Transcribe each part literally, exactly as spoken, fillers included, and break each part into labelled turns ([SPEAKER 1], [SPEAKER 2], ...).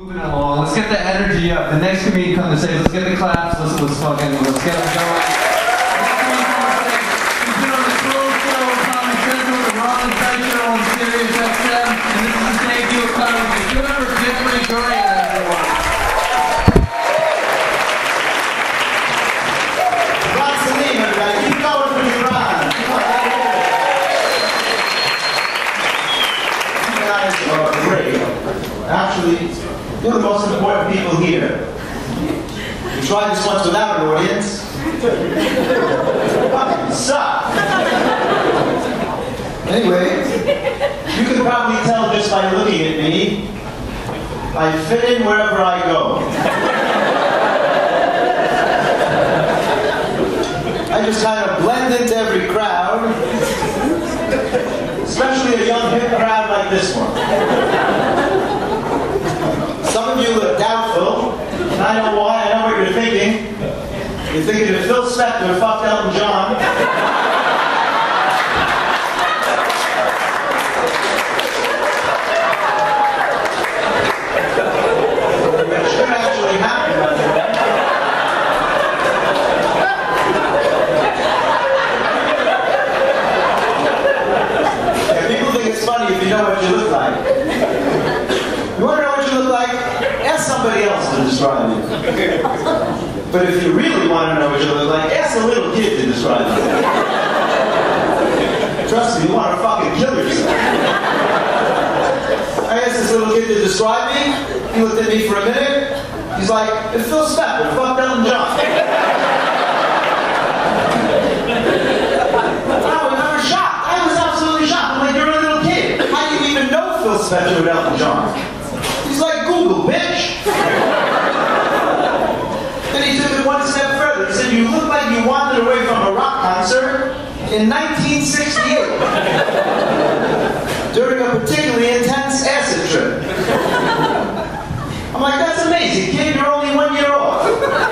[SPEAKER 1] Moving along, let's get the energy up. The next comedian come to say, let's get the claps, let's, let's fucking, let's get them going. He's been on the Slow Show, Comedy Central, the Ron Tight Show on Sirius X M, and this is his debut of comedy. Give it up for Jeffrey Grant, everyone.
[SPEAKER 2] Ron Salim, everybody. Keep going for your Ron. You guys are great. Actually, you're the most important people here. You tried this once without an audience. You fucking suck. Anyway, you can probably tell just by looking at me, I fit in wherever I go. I just kind of blend into every crowd, especially a young hip crowd like this one. Some of you look doubtful, and I know why, I know what you're thinking. You're thinking that Phil Spector fucked Elton John. That should actually happen, by the way. Yeah, people think it's funny if you know what you look like. You want to know what you look like? Ask somebody else to describe you. But if you really want to know what you look like, ask a little kid to describe you. Trust me, you want to fucking kill yourself. I asked this little kid to describe me. He looked at me for a minute. He's like, it's Phil Spector, fuck Elton John. I was shocked. I was absolutely shocked. I'm like, you're a little kid. How do you even know Phil Spector with Elton John? He's like, Google, bitch. Then he took it one step further. He said, you look like you wandered away from a rock concert in nineteen sixty-eight during a particularly intense acid trip. I'm like, that's amazing, kid. You're only one year old.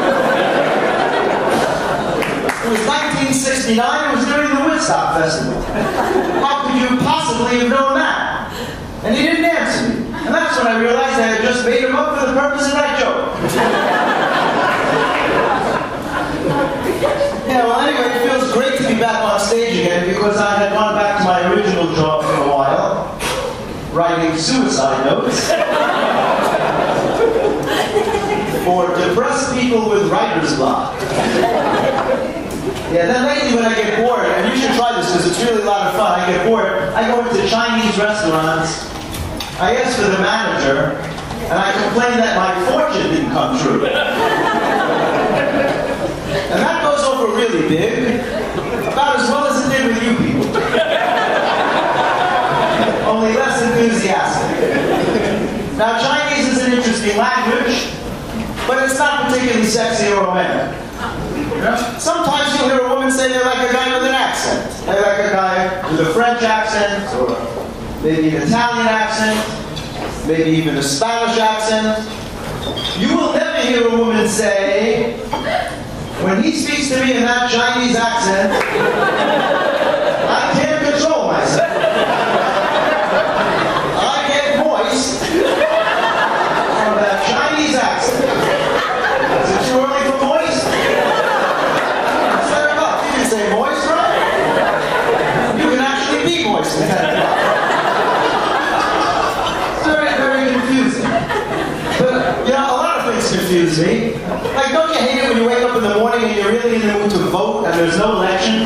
[SPEAKER 2] It was nineteen sixty-nine. It was during the Woodstock Festival. How could you possibly have known that? And he didn't answer me. And that's when I realized I had just made him up for the purpose of that joke. Yeah, well, anyway, it feels great to be back on stage again because I had gone back to my original job for a while, writing suicide notes for depressed people with writer's block. Yeah, then lately when I get bored, and you should try this because it's really a lot of fun, I get bored, I go into Chinese restaurants, I ask for the manager, and I complain that my fortune didn't come true. And that goes over really big, about as well as it did with you people. Only less enthusiastic. Now, Chinese is an interesting language, but it's not particularly sexy or romantic. Sometimes you'll hear a woman say they like a guy with an accent. They like a guy with a French accent, or maybe an Italian accent, maybe even a Spanish accent. You will never hear a woman say, when he speaks to me in that Chinese accent, I can't control myself. I get moist from that Chinese accent. Is it too early for moist? seven o'clock. You can say moist, right? You can actually be moist at ten o'clock. Very, very confusing. But, you know, a lot of things confuse me. Like, don't you hate it when you wake up in the morning and you're really in the mood to vote and there's no election?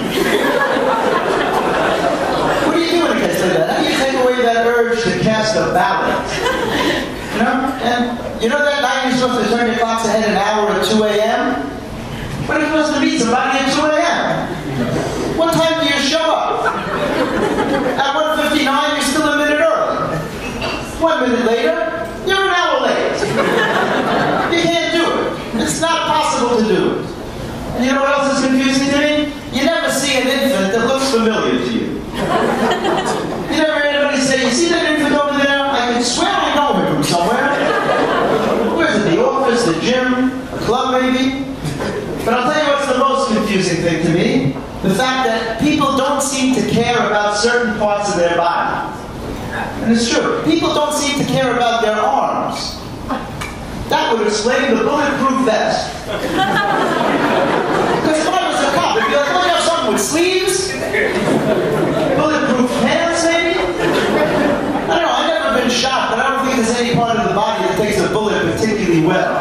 [SPEAKER 2] What do you do when it gets like that? How do you take away that urge to cast a ballot? You know? And you know that night you're supposed to turn your clocks ahead an hour at two a m? When are you supposed to meet somebody at two a m? What time do you show up? At one fifty-nine, you're still a minute early. One minute later, you're an hour late. You can't do it. It's not possible to do it. And you know what else is confusing to me? You never see an infant that looks familiar to you. You never hear anybody say, you see that infant over there? I can swear I know him from somewhere. Where's it? The office, the gym, a club maybe? But I'll tell you what's the most confusing thing to me. The fact that people don't seem to care about certain parts of their body. And it's true. People don't seem to care about their arms. That would explain the bulletproof vest. Because if I was a cop, it'd be like, well, you have something with sleeves? Bulletproof pants, maybe? I don't know, I've never been shot, but I don't think there's any part of the body that takes a bullet particularly well.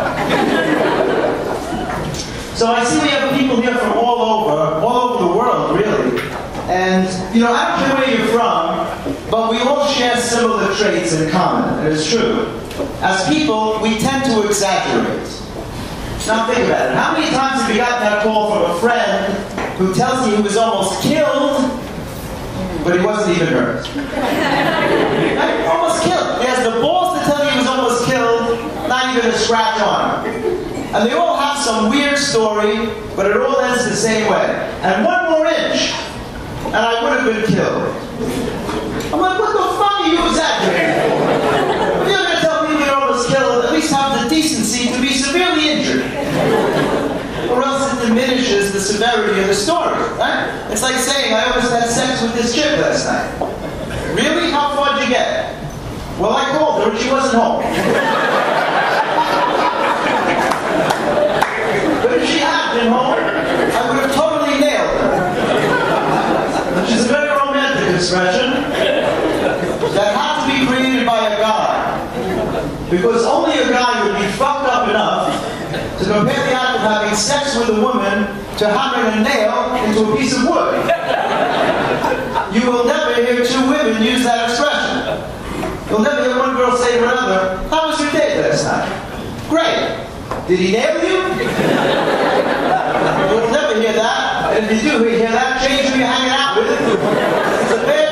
[SPEAKER 2] So I see we have people here from all over, all over the world, really. And, you know, I don't care where you're from, but we all share similar traits in common. It is true. As people, we tend to exaggerate. Now think about it. How many times have you gotten that call from a friend who tells you he was almost killed, but he wasn't even hurt? Right? Almost killed. He has the balls to tell you he was almost killed, not even a scratch on him. And they all have some weird story, but it all ends the same way. And one more inch, and I would have been killed. I'm like, what the fuck are you exaggerating for? If you're going to tell me you're almost killed, at least have the decency to be severely injured. Or else it diminishes the severity of the story, right? It's like saying, I almost had sex with this chick last night. Really? How far did you get? Well, I called her and she wasn't home. But if she had been home, I would have totally nailed her. Which is a very romantic expression that had to be created by a guy. Because only a guy would be fucked up enough to compare the act of having sex with a woman to hammering a nail into a piece of wood. You will never hear two women use that expression. You'll never hear one girl say to another, how was your date last night? Great. Did he nail you? You'll never hear that. And if you do hear that, change who you're hanging out with. It's a bad